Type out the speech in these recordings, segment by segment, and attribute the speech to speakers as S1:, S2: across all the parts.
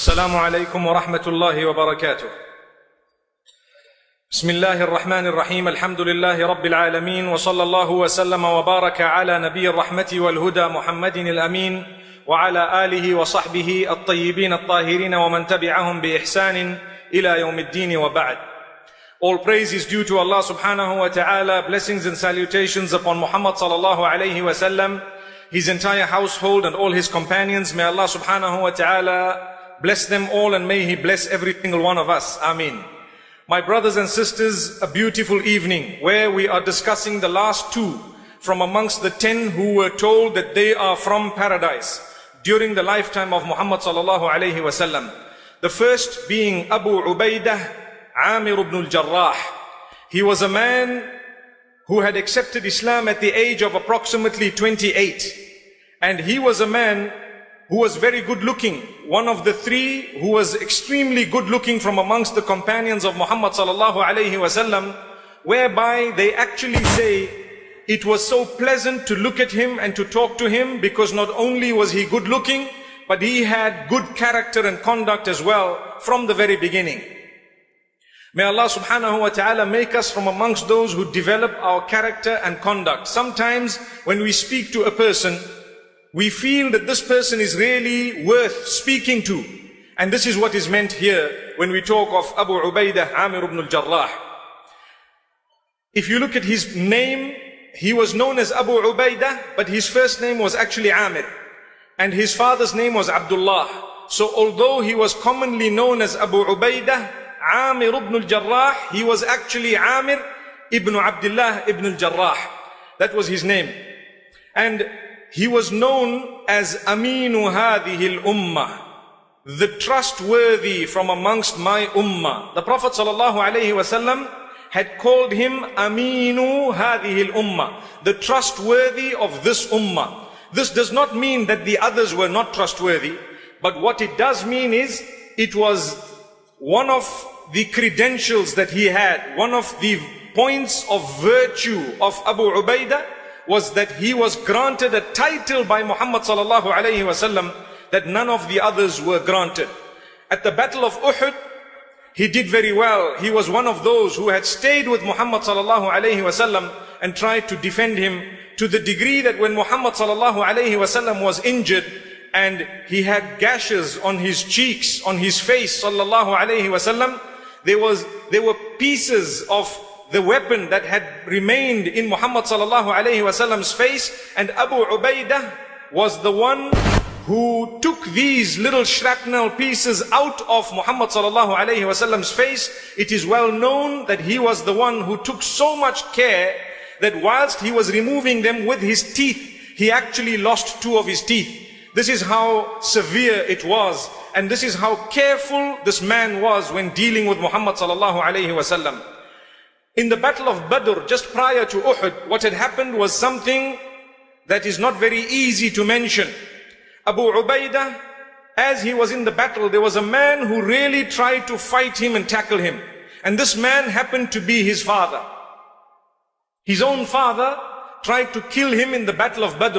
S1: السلام عليكم ورحمة الله وبركاته. بسم الله الرحمن الرحيم. الحمد لله رب العالمين، وصلى الله وسلم وبارك على نبي الرحمة والهدى محمد الأمين وعلى آله وصحبه الطيبين الطاهرين ومن تبعهم بإحسان إلى يوم الدين وبعد. All praise is due to Allah subhanahu wa ta'ala. Blessings and salutations upon Muhammad sallallahu alayhi wa sallam, his entire household and all his companions. May Allah subhanahu wa ta'ala bless them all, and may He bless every single one of us. Ameen. My brothers and sisters, a beautiful evening where we are discussing the last two from amongst the 10 who were told that they are from paradise during the lifetime of Muhammad sallallahu alayhi wa sallam. The first being Abu Ubaidah, Amir ibn al-Jarrah. He was a man who had accepted Islam at the age of approximately 28. And he was a man who was very good looking. One of the three who was extremely good looking from amongst the companions of Muhammad sallallahu alayhi wa sallam, whereby they actually say it was so pleasant to look at him and to talk to him, because not only was he good looking, but he had good character and conduct as well from the very beginning. May Allah subhanahu wa ta'ala make us from amongst those who develop our character and conduct. Sometimes when we speak to a person, we feel that this person is really worth speaking to. And this is what is meant here when we talk of Abu Ubaidah, Amir ibn al-Jarrah. If you look at his name, he was known as Abu Ubaidah, but his first name was actually Amir. And his father's name was Abdullah. So although he was commonly known as Abu Ubaidah, Amir ibn al-Jarrah, he was actually Amir ibn Abdullah ibn al-Jarrah. That was his name. And he was known as Aminu Hadhihi al-Ummah, the trustworthy from amongst my ummah. The Prophet sallallahu alaihi wasallam had called him Aminu Hadhihi al-Ummah, the trustworthy of this ummah. This does not mean that the others were not trustworthy, but what it does mean is it was one of the credentials that he had, one of the points of virtue of Abu Ubaidah, was that he was granted a title by Muhammad sallallahu alayhi wasallam that none of the others were granted. At the Battle of Uhud, he did very well. He was one of those who had stayed with Muhammad sallallahu alayhi wasallam and tried to defend him, to the degree that when Muhammad sallallahu alayhi wasallam was injured and he had gashes on his cheeks, on his face sallallahu alayhi wasallam, there were pieces of the weapon that had remained in Muhammad sallallahu alayhi wasallam's face, and Abu Ubaidah was the one who took these little shrapnel pieces out of Muhammad sallallahu alayhi wasallam's face. It is well known that he was the one who took so much care that whilst he was removing them with his teeth, he actually lost 2 of his teeth. This is how severe it was, and this is how careful this man was when dealing with Muhammad sallallahu alayhi wasallam. In the Battle of Badr, just prior to Uhud, what had happened was something that is not very easy to mention. Abu Ubaidah, as he was in the battle, there was a man who really tried to fight him and tackle him. And this man happened to be his father. His own father tried to kill him in the Battle of Badr.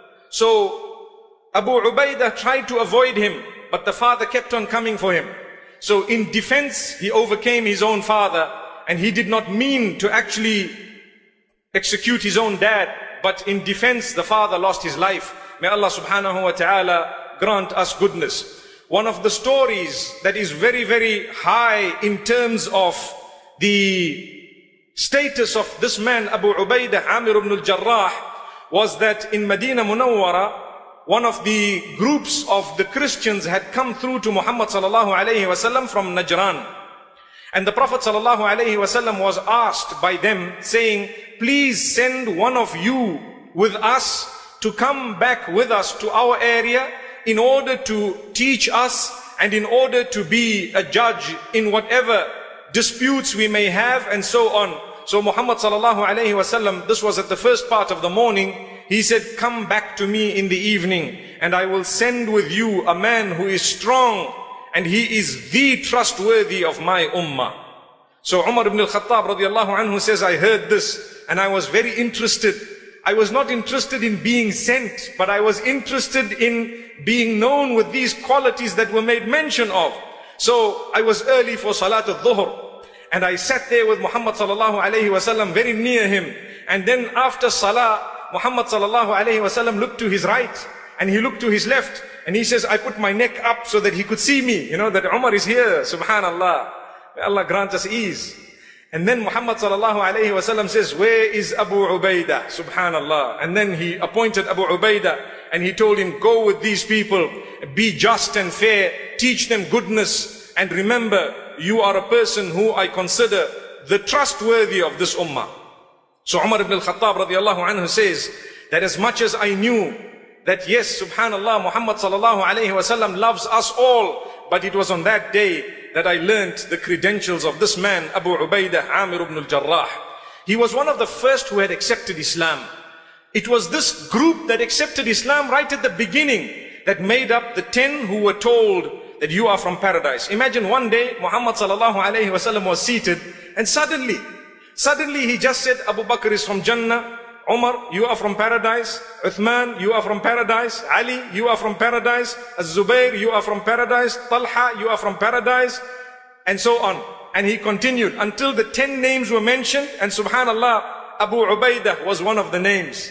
S1: So Abu Ubaidah tried to avoid him, but the father kept on coming for him. So in defense, he overcame his own father. And he did not mean to actually execute his own dad, but in defense, the father lost his life. May Allah subhanahu wa ta'ala grant us goodness. One of the stories that is very, very high in terms of the status of this man, Abu Ubaidah, Amir ibn al-Jarrah, was that in Medina Munawwara, one of the groups of the Christians had come through to Muhammad sallallahu alayhi wasallam from Najran. And the Prophet sallallahu alayhi wasallam was asked by them, saying, please send one of you with us to come back with us to our area in order to teach us and in order to be a judge in whatever disputes we may have, and so on. So Muhammad sallallahu alayhi wasallam, this was at the first part of the morning, he said, come back to me in the evening and I will send with you a man who is strong, and he is the trustworthy of my ummah. So Umar ibn al-Khattab radiallahu anhu says, I heard this and I was very interested. I was not interested in being sent, but I was interested in being known with these qualities that were made mention of. So I was early for Salat al-Dhuhr, and I sat there with Muhammad sallallahu alayhi wasallam, very near him. And then after Salah, Muhammad sallallahu alayhi wasallam looked to his right, and he looked to his left, and he says, I put my neck up so that he could see me, that Umar is here, subhanallah. May Allah grant us ease. And then Muhammad sallallahu alayhi wasallam says, where is Abu Ubaidah? Subhanallah. And then he appointed Abu Ubaidah, and he told him, go with these people, be just and fair, teach them goodness, and remember, you are a person who I consider the trustworthy of this ummah. So Umar ibn al-Khattab radiallahu anhu says that as much as I knew that yes, subhanallah, Muhammad sallallahu alayhi wasallam loves us all, but it was on that day that I learned the credentials of this man, Abu Ubaidah Amir ibn al-Jarrah. He was one of the first who had accepted Islam. It was this group that accepted Islam right at the beginning that made up the 10 who were told that you are from paradise. Imagine one day Muhammad sallallahu alayhi wasallam was seated, and suddenly he just said, Abu Bakr is from Jannah, Umar, you are from paradise, Uthman, you are from paradise, Ali, you are from paradise, Az-Zubair, you are from paradise, Talha, you are from paradise, and so on. And he continued until the 10 names were mentioned, and subhanallah, Abu Ubaidah was one of the names.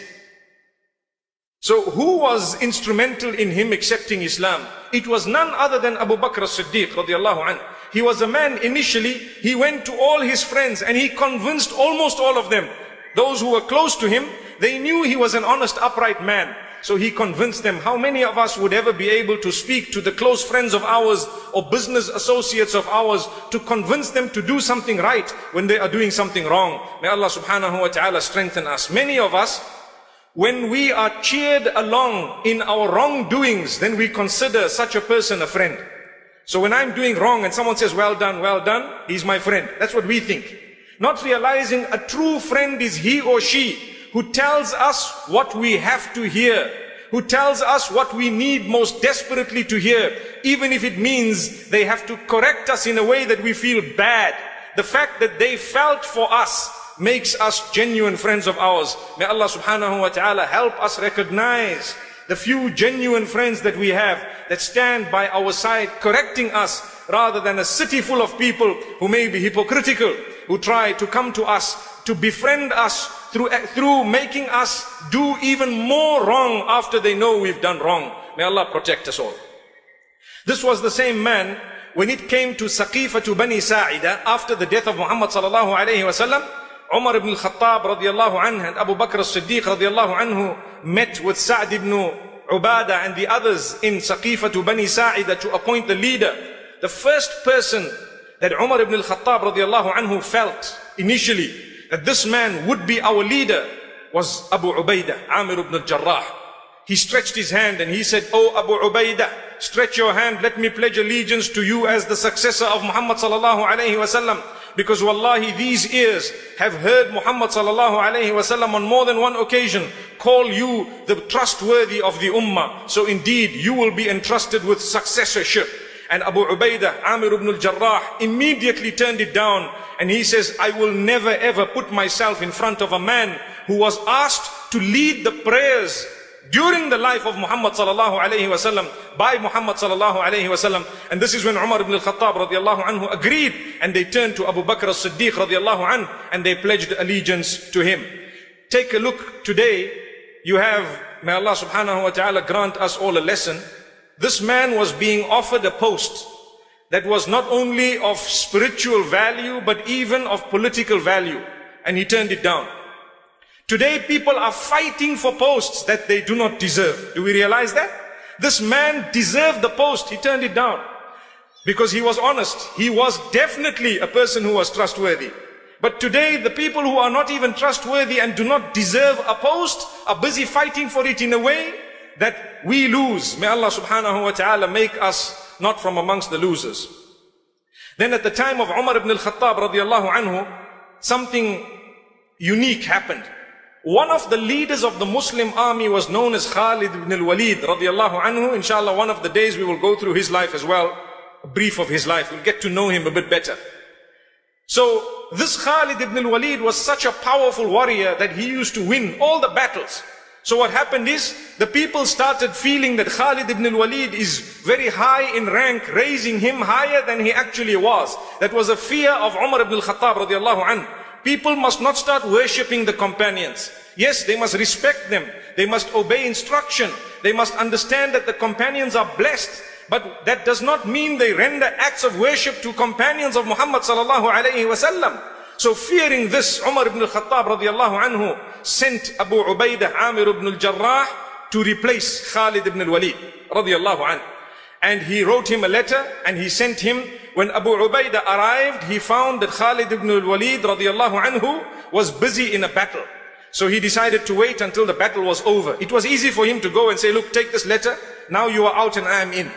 S1: So who was instrumental in him accepting Islam? It was none other than Abu Bakr as-Siddiq radiallahu anhu. He was a man, initially, he went to all his friends and he convinced almost all of them. Those who were close to him, they knew he was an honest, upright man. So he convinced them. How many of us would ever be able to speak to the close friends of ours or business associates of ours to convince them to do something right when they are doing something wrong? May Allah subhanahu wa ta'ala strengthen us. Many of us, when we are cheered along in our wrongdoings, then we consider such a person a friend. So when I'm doing wrong and someone says, well done, he's my friend. That's what we think. Not realizing a true friend is he or she who tells us what we have to hear, who tells us what we need most desperately to hear, even if it means they have to correct us in a way that we feel bad. The fact that they felt for us makes us genuine friends of ours. May Allah subhanahu wa ta'ala help us recognize the few genuine friends that we have that stand by our side correcting us, rather than a city full of people who may be hypocritical, who try to come to us, to befriend us through making us do even more wrong after they know we've done wrong. May Allah protect us all. This was the same man when it came to Saqifa to Bani Sa'ida after the death of Muhammad sallallahu alayhi wasallam. Umar ibn al-Khattab radiallahu anhu and Abu Bakr as-Siddiq radiallahu anhu met with Sa'd ibn Ubaidah and the others in Saqifa to Bani Sa'ida to appoint the leader. The first person that Umar ibn al-Khattab radiallahu anhu felt initially that this man would be our leader was Abu Ubaidah, Amir ibn al-Jarrah. He stretched his hand and he said, oh Abu Ubaidah, stretch your hand, let me pledge allegiance to you as the successor of Muhammad sallallahu alayhi wasallam. Because wallahi, these ears have heard Muhammad sallallahu alayhi wasallam on more than one occasion call you the trustworthy of the ummah. So indeed, you will be entrusted with successorship. And Abu Ubaidah, Amir ibn al-Jarrah, immediately turned it down. And he says, I will never ever put myself in front of a man who was asked to lead the prayers during the life of Muhammad sallallahu alayhi wasallam, by Muhammad sallallahu alayhi wasallam. And this is when Umar ibn al-Khattab radiallahu anhu agreed, and they turned to Abu Bakr as-Siddiq radiallahu anhu, and they pledged allegiance to him. Take a look today, you have, may Allah subhanahu wa ta'ala grant us all a lesson. This man was being offered a post that was not only of spiritual value, but even of political value, and he turned it down. Today people are fighting for posts that they do not deserve. Do we realize that? This man deserved the post, he turned it down. Because he was honest. He was definitely a person who was trustworthy. But today the people who are not even trustworthy and do not deserve a post are busy fighting for it in a way that we lose. May Allah subhanahu wa ta'ala make us not from amongst the losers. Then at the time of Umar ibn al-Khattab radiallahu anhu, something unique happened. One of the leaders of the Muslim army was known as Khalid ibn al-Walid radiallahu anhu. Inshallah, one of the days we will go through his life as well, a brief of his life. We'll get to know him a bit better. So this Khalid ibn al-Walid was such a powerful warrior that he used to win all the battles. So what happened is, the people started feeling that Khalid ibn al-Walid is very high in rank, raising him higher than he actually was. That was a fear of Umar ibn al-Khattab radiallahu anhu. People must not start worshipping the companions. Yes, they must respect them. They must obey instruction. They must understand that the companions are blessed. But that does not mean they render acts of worship to companions of Muhammad sallallahu alayhi wasallam. So fearing this, Umar ibn al-Khattab radiallahu anhu sent Abu Ubaidah Amir ibn al-Jarrah to replace Khalid ibn al-Walid radiallahu anhu. And he wrote him a letter and he sent him. When Abu Ubaidah arrived, he found that Khalid ibn al-Walid radiallahu anhu was busy in a battle. So he decided to wait until the battle was over. It was easy for him to go and say, look, take this letter. Now you are out and I am in.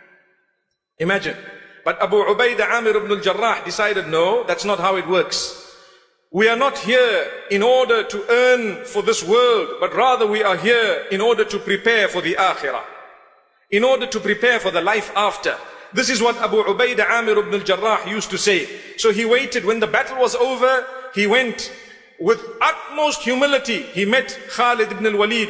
S1: Imagine. But Abu Ubaidah Amir ibn al-Jarrah decided, no, that's not how it works. We are not here in order to earn for this world, but rather we are here in order to prepare for the akhirah. In order to prepare for the life after. This is what Abu Ubaidah Amir ibn al-Jarrah used to say. So he waited. When the battle was over, he went with utmost humility. He met Khalid ibn al-Walid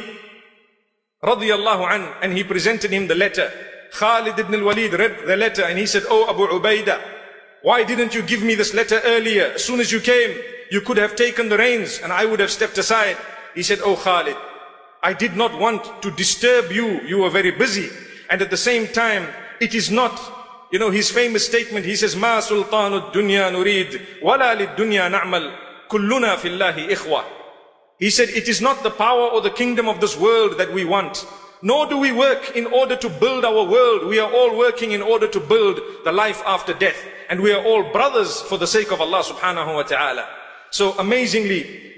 S1: radiyallahu anhu, and he presented him the letter. Khalid ibn al-Walid read the letter and he said, oh Abu Ubaidah, why didn't you give me this letter earlier? As soon as you came, you could have taken the reins and I would have stepped aside. He said, oh Khalid, I did not want to disturb you. You were very busy. And at the same time, it is not, his famous statement, he says, Ma sultanu dunya nurid, wala lid dunya na'mal, kulluna fillahi ikhwa. He said, it is not the power or the kingdom of this world that we want. Nor do we work in order to build our world. We are all working in order to build the life after death. And we are all brothers for the sake of Allah subhanahu wa ta'ala. So amazingly,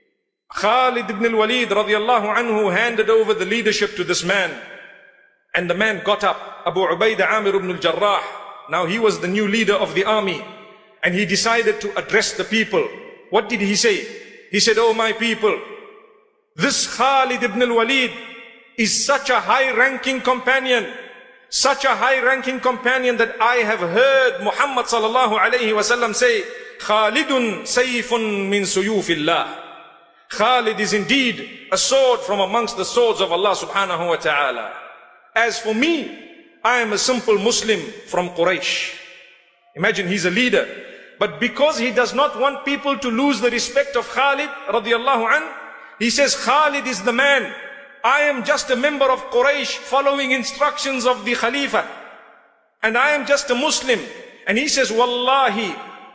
S1: Khalid ibn al-Walid radiallahu anhu handed over the leadership to this man. And the man got up, Abu Ubaidah Amir ibn al-Jarrah. Now he was the new leader of the army. And he decided to address the people. What did he say? He said, oh my people, this Khalid ibn al-Walid is such a high-ranking companion. Such a high-ranking companion that I have heard Muhammad sallallahu alayhi wasallam say, Khalidun sayfun min suyufillah. Khalid is indeed a sword from amongst the swords of Allah subhanahu wa ta'ala. As for me, I am a simple Muslim from Quraysh. Imagine, he's a leader. But because he does not want people to lose the respect of Khalid radiallahu anhu, he says, Khalid is the man. I am just a member of Quraysh following instructions of the Khalifa. And I am just a Muslim. And he says, Wallahi,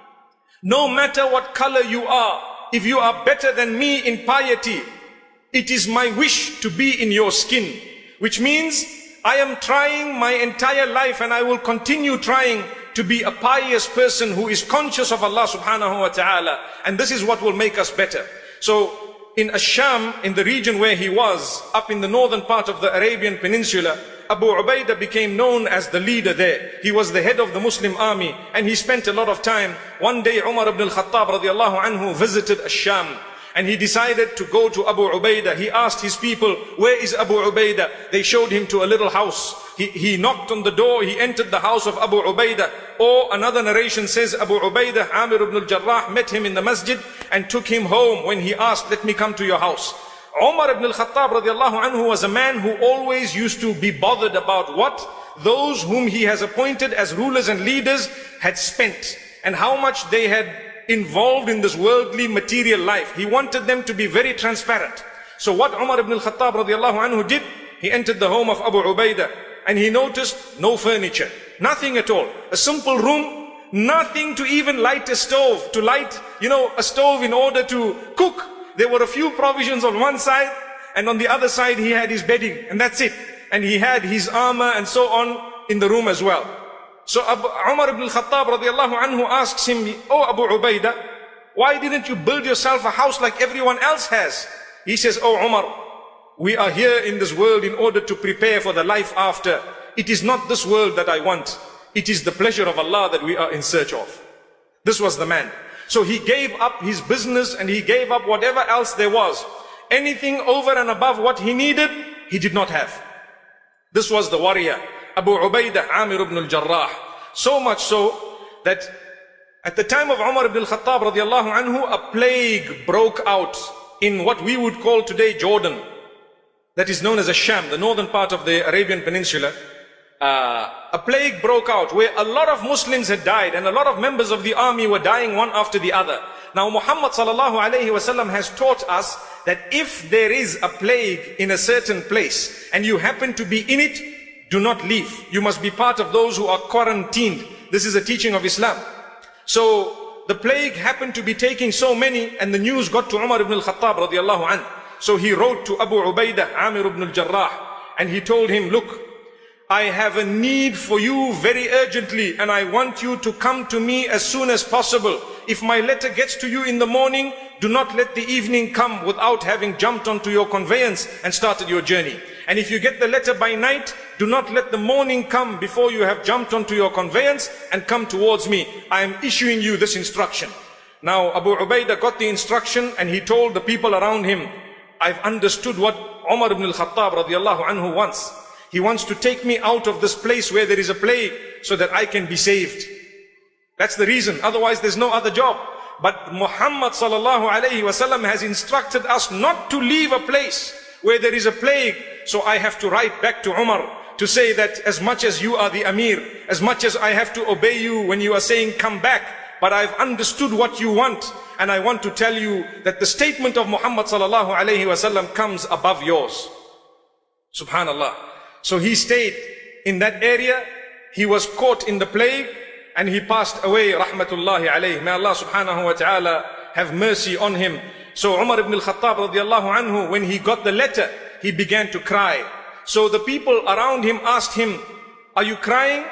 S1: no matter what color you are, if you are better than me in piety, it is my wish to be in your skin. Which means I am trying my entire life and I will continue trying to be a pious person who is conscious of Allah subhanahu wa ta'ala. And this is what will make us better. So in Ash-Sham, in the region where he was, up in the northern part of the Arabian Peninsula, Abu Ubaidah became known as the leader there. He was the head of the Muslim army and he spent a lot of time. One day Umar ibn al-Khattab radiallahu anhu visited Ash-Sham and he decided to go to Abu Ubaidah. He asked his people, where is Abu Ubaidah? They showed him to a little house. He knocked on the door, he entered the house of Abu Ubaidah. Or another narration says Abu Ubaidah Amir ibn al-Jarrah met him in the masjid and took him home when he asked, let me come to your house. Umar ibn al-Khattab radiallahu anhu was a man who always used to be bothered about what those whom he has appointed as rulers and leaders had spent and how much they had involved in this worldly material life. He wanted them to be very transparent. So what Umar ibn al-Khattab radiallahu anhu did, he entered the home of Abu Ubaidah and he noticed no furniture, nothing at all. A simple room, nothing to even light a stove, to light, a stove in order to cook. There were a few provisions on one side and on the other side he had his bedding and that's it. And he had his armor and so on in the room as well. So Umar ibn al-Khattab radiallahu anhu asks him, oh Abu Ubaidah, why didn't you build yourself a house like everyone else has? He says, oh Umar, we are here in this world in order to prepare for the life after. It is not this world that I want. It is the pleasure of Allah that we are in search of. This was the man. So he gave up his business and he gave up whatever else there was. Anything over and above what he needed, he did not have. This was the warrior, Abu Ubaidah Amir ibn al-Jarrah. So much so that At the time of Umar ibn al-Khattab radiallahu anhu, a plague broke out in what we would call today Jordan. That is known as a Sham, the northern part of the Arabian Peninsula. A plague broke out where a lot of Muslims had died and a lot of members of the army were dying one after the other. Now Muhammad sallallahu alayhi wasallam has taught us that if there is a plague in a certain place and you happen to be in it, do not leave. You must be part of those who are quarantined. This is a teaching of Islam. So the plague happened to be taking so many, and the news got to Umar ibn al-Khattab radiallahu anhu. So he wrote to Abu Ubaidah, Amir ibn al-Jarrah, and he told him, look, I have a need for you very urgently, and I want you to come to me as soon as possible. If my letter gets to you in the morning, do not let the evening come without having jumped onto your conveyance and started your journey. And if you get the letter by night, do not let the morning come before you have jumped onto your conveyance and come towards me. I am issuing you this instruction. Now Abu Ubaidah got the instruction and he told the people around him, I've understood what Umar ibn al-Khattab radiallahu anhu wants. He wants to take me out of this place where there is a plague so that I can be saved. That's the reason. Otherwise there's no other job. But Muhammad sallallahu alayhi wasallam has instructed us not to leave a place where there is a plague. So I have to write back to Umar to say that as much as you are the Amir, as much as I have to obey you when you are saying come back, but I've understood what you want, and I want to tell you that the statement of Muhammad sallallahu alayhi wasallam comes above yours. Subhanallah. So he stayed in that area. He was caught in the plague and he passed away, rahmatullahi alayhi. May Allah subhanahu wa ta'ala have mercy on him. So Umar ibn al-Khattab radiallahu anhu, when he got the letter, he began to cry. So the people around him asked him, are you crying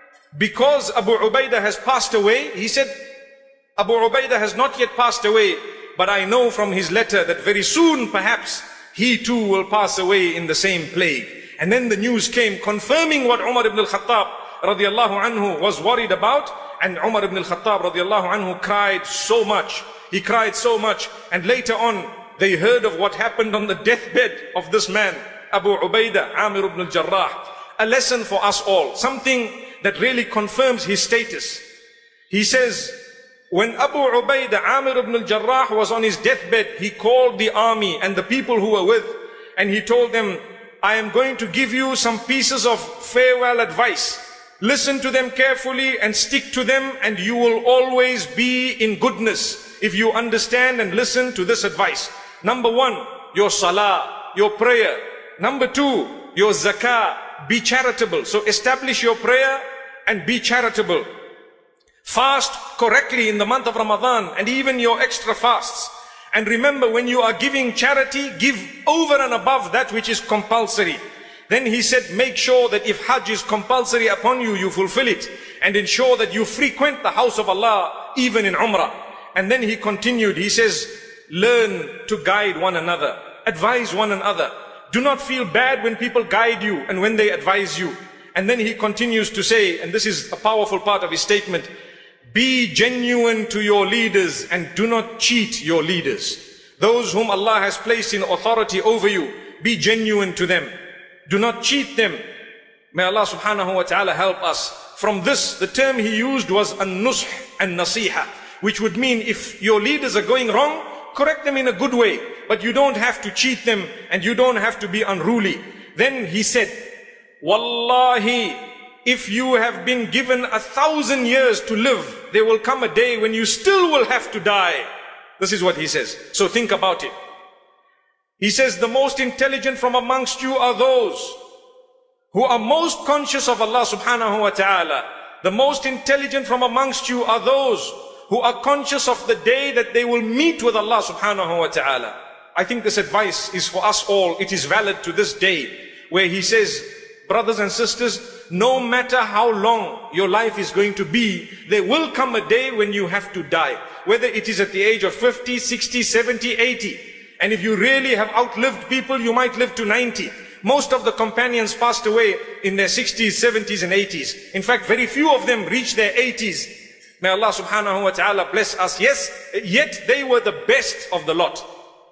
S1: because Abu Ubaidah has passed away? He said, Abu Ubaidah has not yet passed away, but I know from his letter that very soon perhaps he too will pass away in the same plague. And then the news came confirming what Umar ibn al-Khattab radiallahu anhu was worried about. And Umar ibn al-Khattab radiallahu anhu cried so much. He cried so much. And later on, they heard of what happened on the deathbed of this man, Abu Ubaidah, Amir ibn al-Jarrah. A lesson for us all. Something that really confirms his status. He says, when Abu Ubaidah, Amir ibn al-Jarrah was on his deathbed, he called the army and the people who were with, and he told them, I am going to give you some pieces of farewell advice. Listen to them carefully and stick to them, and you will always be in goodness if you understand and listen to this advice. Number one, your salah, your prayer. Number two, your zakah, be charitable. So establish your prayer and be charitable. Fast correctly in the month of Ramadan and even your extra fasts. And remember, when you are giving charity, give over and above that which is compulsory. Then he said, make sure that if Hajj is compulsory upon you, you fulfill it. And ensure that you frequent the house of Allah, even in Umrah. And then he continued, he says, learn to guide one another. Advise one another. Do not feel bad when people guide you and when they advise you. And then he continues to say, and this is a powerful part of his statement, be genuine to your leaders and do not cheat your leaders. Those whom Allah has placed in authority over you, be genuine to them. Do not cheat them. May Allah subhanahu wa ta'ala help us. From this, the term he used was an-nush and nasiha, which would mean if your leaders are going wrong, correct them in a good way, but you don't have to cheat them and you don't have to be unruly. Then he said, Wallahi, if you have been given 1,000 years to live, there will come a day when you still will have to die. This is what he says. So think about it. He says, the most intelligent from amongst you are those who are most conscious of Allah subhanahu wa ta'ala. The most intelligent from amongst you are those who are conscious of the day that they will meet with Allah subhanahu wa ta'ala. I think this advice is for us all. It is valid to this day, where he says, brothers and sisters, no matter how long your life is going to be, there will come a day when you have to die. Whether it is at the age of 50, 60, 70, 80. And if you really have outlived people, you might live to 90. Most of the companions passed away in their 60s, 70s and 80s. In fact, very few of them reached their 80s. May Allah subhanahu wa ta'ala bless us. Yes, yet they were the best of the lot.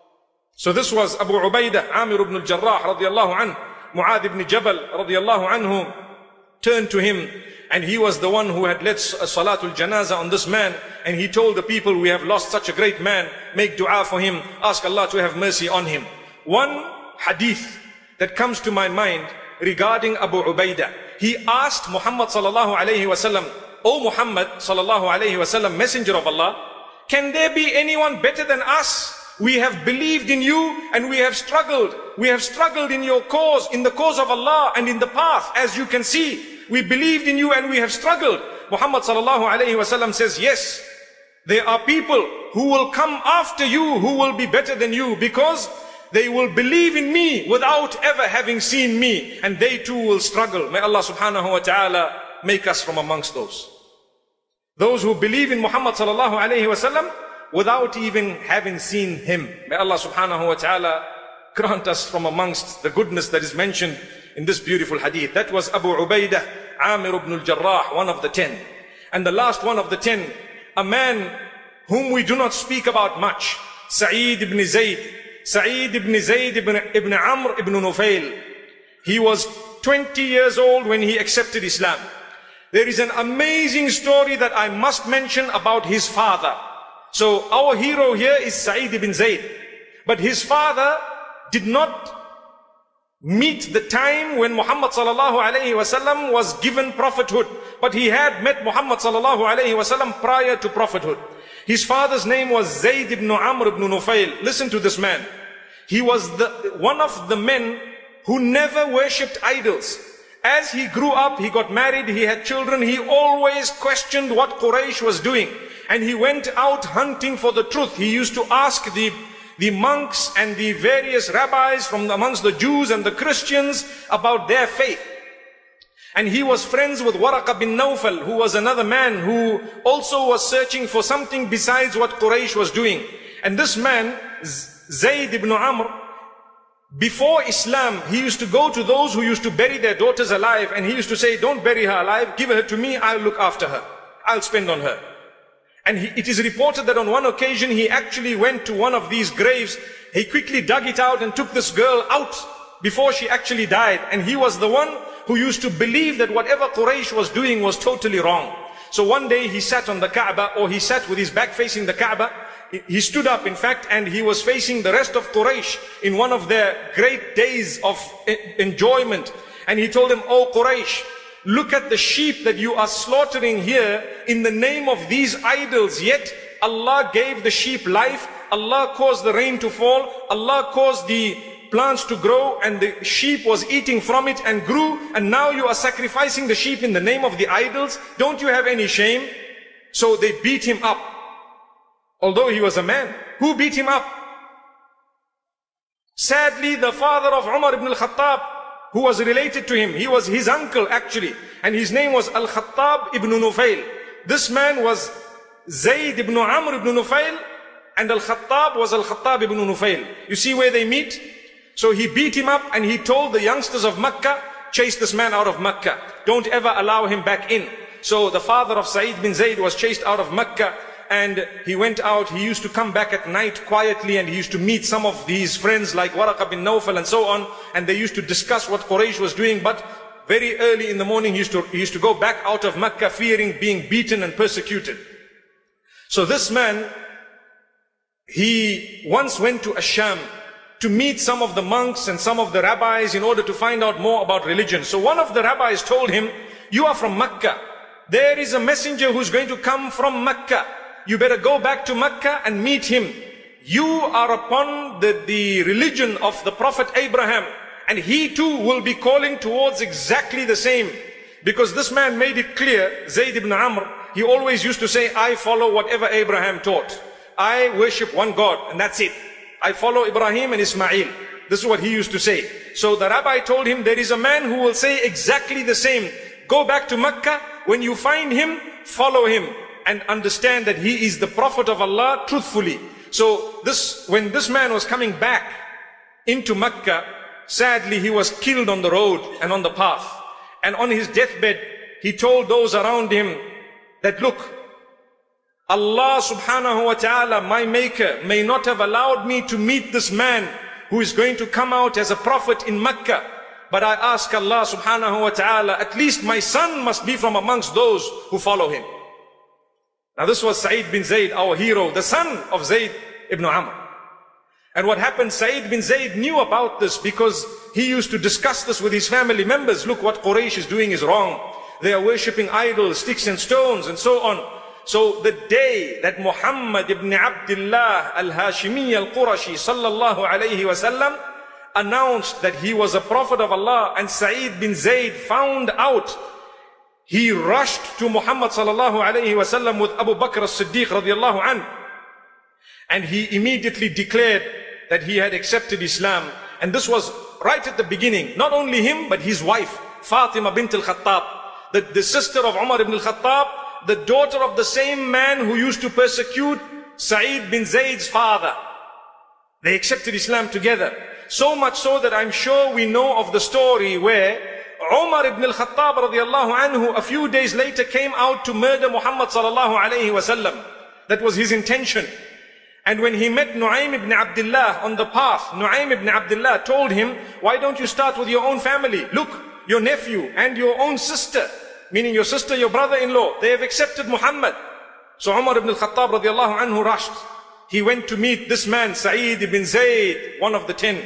S1: So this was Abu Ubaidah, Amir ibn al-Jarrah radiallahu anhu. Mu'adh ibn Jabal radiallahu anhu turned to him And he was the one who had led Salatul Janazah on this man. And he told the people, we have lost such a great man. Make dua for him. Ask Allah to have mercy on him. One hadith that comes to my mind regarding Abu Ubaidah. He asked Muhammad sallallahu alayhi wasallam, O Muhammad sallallahu alayhi wasallam, messenger of Allah, can there be anyone better than us? We have believed in you and we have struggled. We have struggled in your cause, in the cause of Allah and in the path. As you can see, we believed in you and we have struggled. Muhammad sallallahu alayhi wasallam says, yes, there are people who will come after you who will be better than you, because they will believe in me without ever having seen me, and they too will struggle. May Allah subhanahu wa ta'ala make us from amongst those. Those who believe in Muhammad sallallahu alayhi wasallam without even having seen him. May Allah subhanahu wa ta'ala grant us from amongst the goodness that is mentioned in this beautiful hadith. That was Abu Ubaidah, Amir ibn al-Jarrah, one of the 10. And the last one of the 10, a man whom we do not speak about much, Sa'id ibn Zaid. Sa'id ibn Zaid ibn Amr ibn Nufail. He was 20 years old when he accepted Islam. There is an amazing story that I must mention about his father. So our hero here is Sa'id ibn Zaid. But his father did not meet the time when Muhammad sallallahu alayhi wasallam was given prophethood. But he had met Muhammad sallallahu alayhi wasallam prior to prophethood. His father's name was Zayd ibn Amr ibn Nufail. Listen to this man. He was one of the men who never worshipped idols. As he grew up, he got married, he had children, he always questioned what Quraysh was doing. And he went out hunting for the truth. He used to ask the monks and the various rabbis from amongst the Jews and the Christians about their faith. And he was friends with Waraqah bin Nawfal, who was another man who also was searching for something besides what Quraysh was doing. And this man, Zayd ibn Amr, before Islam, he used to go to those who used to bury their daughters alive, and he used to say, don't bury her alive, give her to me, I'll look after her. I'll spend on her. And it is reported that on one occasion, he actually went to one of these graves. He quickly dug it out and took this girl out before she actually died. And he was the one who used to believe that whatever Quraysh was doing was totally wrong. So one day he sat on the Kaaba, or he sat with his back facing the Kaaba. He stood up, in fact, and he was facing the rest of Quraysh in one of their great days of enjoyment. And he told them, "Oh Quraysh, look at the sheep that you are slaughtering here in the name of these idols. Yet Allah gave the sheep life. Allah caused the rain to fall. Allah caused the plants to grow, and the sheep was eating from it and grew. And now you are sacrificing the sheep in the name of the idols. Don't you have any shame?" So they beat him up. Although he was a man. Who beat him up? Sadly, the father of Umar ibn al-Khattab, who was related to him. He was his uncle actually. And his name was Al-Khattab ibn Nufail. This man was Zayd ibn Amr ibn Nufail, and Al-Khattab was Al-Khattab ibn Nufail. You see where they meet? So he beat him up, and he told the youngsters of Mecca, chase this man out of Mecca. Don't ever allow him back in. So the father of Sa'id bin Zayd was chased out of Mecca. And he went out, he used to come back at night quietly, and he used to meet some of his friends like Waraqah bin Nawfal and so on, and they used to discuss what Quraysh was doing. But very early in the morning he used to go back out of Mecca, fearing being beaten and persecuted. So this man, he once went to Asham to meet some of the monks and some of the rabbis in order to find out more about religion. So one of the rabbis told him, "You are from Mecca. There is a messenger who's going to come from Mecca. You better go back to Mecca and meet him. You are upon the religion of the Prophet Abraham, and he too will be calling towards exactly the same." Because this man made it clear, Zayd ibn Amr, he always used to say, "I follow whatever Abraham taught. I worship one God, and that's it. I follow Ibrahim and Ismail." This is what he used to say. So the rabbi told him, there is a man who will say exactly the same. Go back to Mecca. When you find him, follow him, and understand that he is the Prophet of Allah truthfully. So when this man was coming back into Mecca, sadly he was killed on the road and on the path. And on his deathbed, he told those around him that, "Look, Allah subhanahu wa ta'ala, my maker, may not have allowed me to meet this man who is going to come out as a prophet in Mecca. but I ask Allah subhanahu wa ta'ala, at least my son must be from amongst those who follow him. Now this was Sa'id bin Zaid, our hero, the son of Zaid ibn Amr. And what happened, Sa'id bin Zaid knew about this because he used to discuss this with his family members. Look, what Quraysh is doing is wrong. They are worshipping idols, sticks and stones and so on. So the day that Muhammad ibn Abdullah al-Hashimi al-Qurashi sallallahu alayhi wasallam announced that he was a prophet of Allah, and Sa'id bin Zaid found out, he rushed to Muhammad sallallahu alayhi wasallam with Abu Bakr as-Siddiq radiyallahu anhu, and he immediately declared that he had accepted Islam. And this was right at the beginning. Not only him, but his wife, Fatima bint al-Khattab, the sister of Umar ibn al-Khattab, the daughter of the same man who used to persecute Sa'id bin Zaid's father. They accepted Islam together. So much so that I'm sure we know of the story where Umar ibn al-Khattab radiyallahu anhu a few days later came out to murder Muhammad sallallahu alayhi wasallam. That was his intention. And when he met Nu'aym ibn Abdullah on the path, Nu'aym ibn Abdullah told him, why don't you start with your own family? Look, your nephew and your own sister, meaning your sister, your brother-in-law, they have accepted Muhammad. So Umar ibn al-Khattab radiyallahu anhu rushed. He went to meet this man, Sa'id ibn Zaid, one of the 10.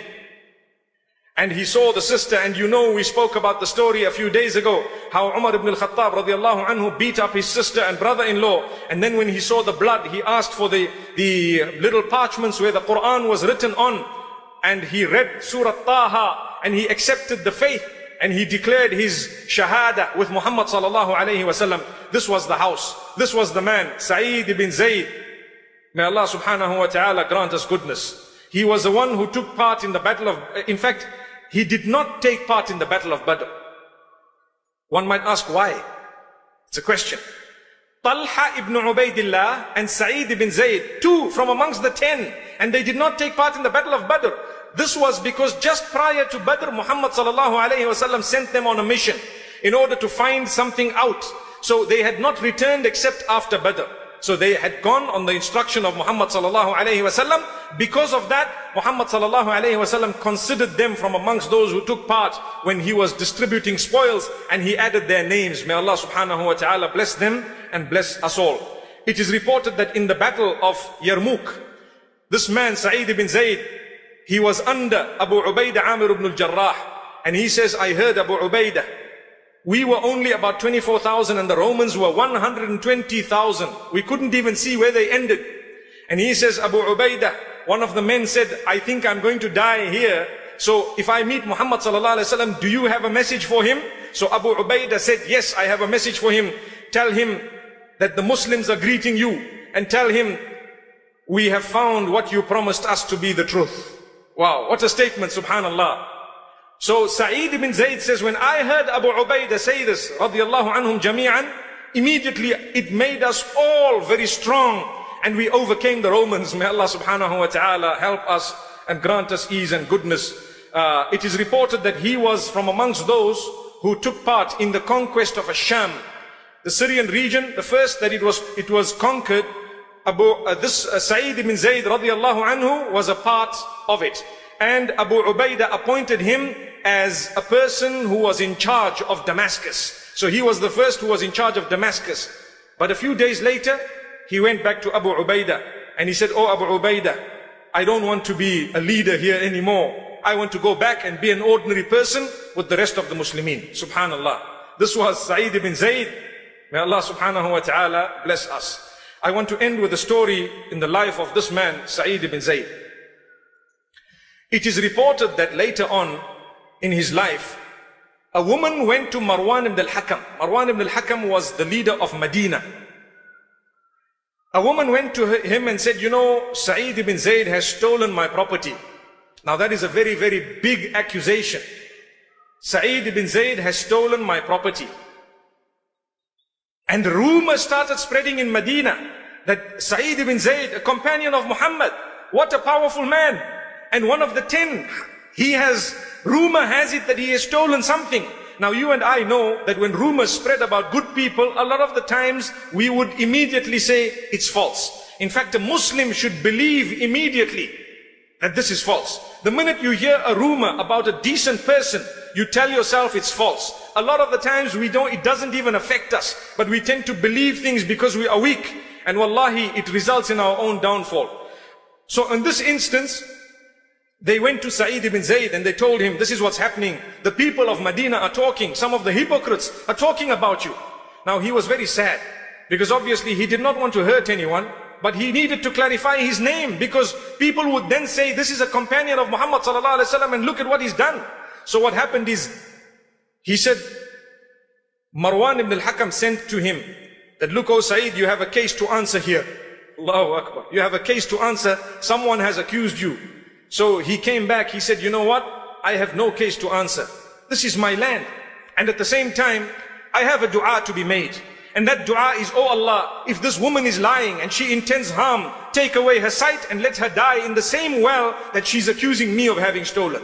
S1: And he saw the sister, and you know we spoke about the story a few days ago, how Umar ibn al-Khattab radiyallahu anhu beat up his sister and brother-in-law. And then when he saw the blood, he asked for the little parchments where the Quran was written on. And he read Surah Taha, and he accepted the faith. And he declared his shahada with Muhammad sallallahu alayhi wasallam. This was the house. This was the man, Sa'id ibn Zaid. May Allah subhanahu wa ta'ala grant us goodness. He was the one who took part in the battle of, in fact, he did not take part in the battle of Badr. One might ask why. It's a question. Talha ibn Ubaidillah and Sa'id ibn Zaid, two from amongst the 10, and they did not take part in the battle of Badr. This was because just prior to Badr, Muhammad sallallahu alayhi wasallam sent them on a mission in order to find something out. So they had not returned except after Badr. So they had gone on the instruction of Muhammad sallallahu alayhi wasallam. Because of that, Muhammad sallallahu alayhi wasallam considered them from amongst those who took part when he was distributing spoils, and he added their names. May Allah subhanahu wa ta'ala bless them and bless us all. It is reported that in the battle of Yarmouk, this man Sa'id ibn Zaid, he was under Abu Ubaidah Amir ibn al-Jarrah, and he says, I heard Abu Ubaidah, we were only about 24,000 and the Romans were 120,000. We couldn't even see where they ended. And he says, Abu Ubaidah, one of the men said, I think I'm going to die here. So if I meet Muhammad sallallahu alaihi wasallam, do you have a message for him? So Abu Ubaidah said, yes, I have a message for him. Tell him that the Muslims are greeting you, and tell him we have found what you promised us to be the truth. Wow, what a statement, subhanallah. So Sa'id ibn Zaid says, when I heard Abu Ubaidah say this, radiyallahu anhum jami'an, immediately it made us all very strong, and we overcame the Romans. May Allah subhanahu wa ta'ala help us and grant us ease and goodness. It is reported that he was from amongst those who took part in the conquest of Asham, the Syrian region. The first that it was conquered, Sa'id ibn Zaid radiyallahu anhu was a part of it. And Abu Ubaidah appointed him as a person who was in charge of Damascus. So he was the first who was in charge of Damascus. But a few days later, he went back to Abu Ubaidah and he said, oh Abu Ubaidah, I don't want to be a leader here anymore. I want to go back and be an ordinary person with the rest of the Muslimin. Subhanallah. This was Sa'id ibn Zaid. May Allah subhanahu wa ta'ala bless us. I want to end with a story in the life of this man, Sa'id ibn Zaid. It is reported that later on in his life, a woman went to Marwan ibn al-Hakam. Marwan ibn al-Hakam was the leader of Medina. A woman went to him and said, you know, Sa'id ibn Zaid has stolen my property. Now that is a very, very big accusation. Sa'id ibn Zaid has stolen my property. And rumors started spreading in Medina that Sa'id ibn Zaid, a companion of Muhammad, what a powerful man. And one of the 10, rumor has it that he has stolen something. Now you and I know that when rumors spread about good people, a lot of the times we would immediately say it's false. In fact, a Muslim should believe immediately that this is false. The minute you hear a rumor about a decent person, you tell yourself it's false. A lot of the times it doesn't even affect us, but we tend to believe things because we are weak. And wallahi, it results in our own downfall. So in this instance, they went to Sa'id ibn Zaid and they told him, this is what's happening. The people of Medina are talking. Some of the hypocrites are talking about you. Now he was very sad because obviously he did not want to hurt anyone, but he needed to clarify his name because people would then say, this is a companion of Muhammad sallallahu alaihi wasallam and look at what he's done. So what happened is, he said, Marwan ibn al-Hakam sent to him that, look, O Sa'id, you have a case to answer here. Allahu Akbar. You have a case to answer. Someone has accused you. So he came back, he said, you know what? I have no case to answer. This is my land. And at the same time, I have a dua to be made. And that dua is, oh Allah, if this woman is lying and she intends harm, take away her sight and let her die in the same well that she's accusing me of having stolen.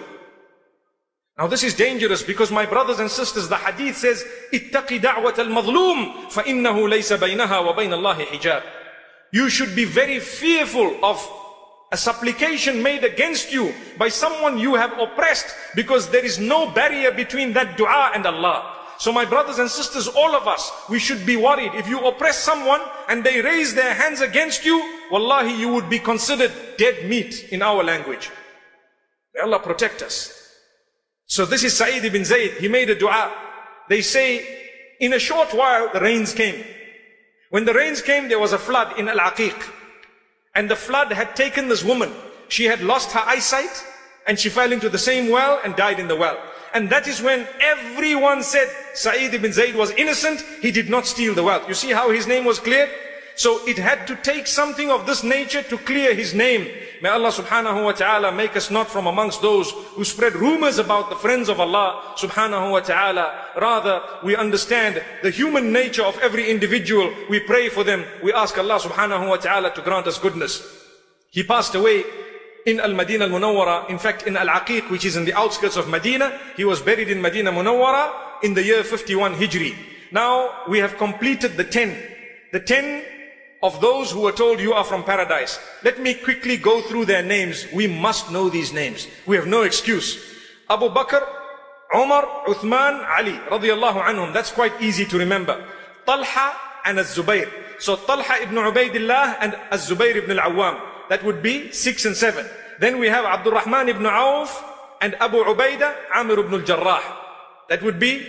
S1: Now this is dangerous because, my brothers and sisters, the hadith says, ittaqi da'wat al-madhlum fa-innahu laysa baynaha wa bayna Allahi hijab. You should be very fearful of a supplication made against you by someone you have oppressed, because there is no barrier between that dua and Allah. So my brothers and sisters, all of us, we should be worried. If you oppress someone and they raise their hands against you, wallahi, you would be considered dead meat in our language. May Allah protect us. So this is Sa'id ibn Zayd. He made a dua. They say, in a short while, the rains came. When the rains came, there was a flood in Al-Aqiq. And the flood had taken this woman. She had lost her eyesight and she fell into the same well and died in the well. And that is when everyone said Sa'id ibn Zayd was innocent. He did not steal the wealth. You see how his name was cleared? So it had to take something of this nature to clear his name. May Allah subhanahu wa ta'ala make us not from amongst those who spread rumors about the friends of Allah subhanahu wa ta'ala. Rather, we understand the human nature of every individual. We pray for them. We ask Allah subhanahu wa ta'ala to grant us goodness. He passed away in Al-Madinah Al-Munawwara. In fact, in Al-Aqiq, which is in the outskirts of Medina. He was buried in Medina Munawwara in the year 51 Hijri. Now, we have completed the 10. The 10 of those who were told you are from paradise. Let me quickly go through their names. We must know these names. We have no excuse. Abu Bakr, Umar, Uthman, Ali, radiyallahu anhum. That's quite easy to remember. Talha and Az-Zubayr. So Talha ibn Ubaidillah and Az-Zubayr ibn Al-Awwam. That would be 6 and 7. Then we have Abdul Rahman ibn Auf and Abu Ubaidah, Amir ibn al-Jarrah. That would be,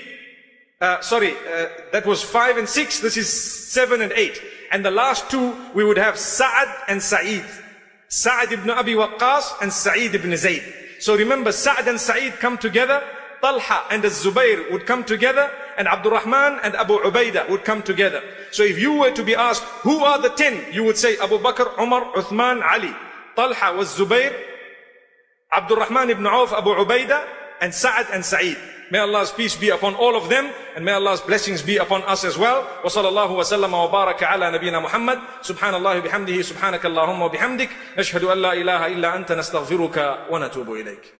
S1: that was 5 and 6. This is 7 and 8. And the last two, we would have Sa'ad and Sa'id. Sa'ad ibn Abi Waqqas and Sa'id ibn Zayd. So remember, Sa'ad and Sa'id come together. Talha and Az-Zubayr would come together. And Abdul Rahman and Abu Ubaidah would come together. So if you were to be asked, who are the 10? You would say Abu Bakr, Umar, Uthman, Ali. Talha was Zubayr, Abdul Rahman ibn Auf, Abu Ubaidah, and Sa'ad and Sa'id. May Allah's peace be upon all of them, and may Allah's blessings be upon us as well. Wa sallallahu wa sallama wa baraka ala nabina Muhammad. Subhanallah bihamdihi, subhanaka Allahumma wa bihamdik. Nashhadu an la ilaha illa anta nastaghfiruka wa natubu ilayk.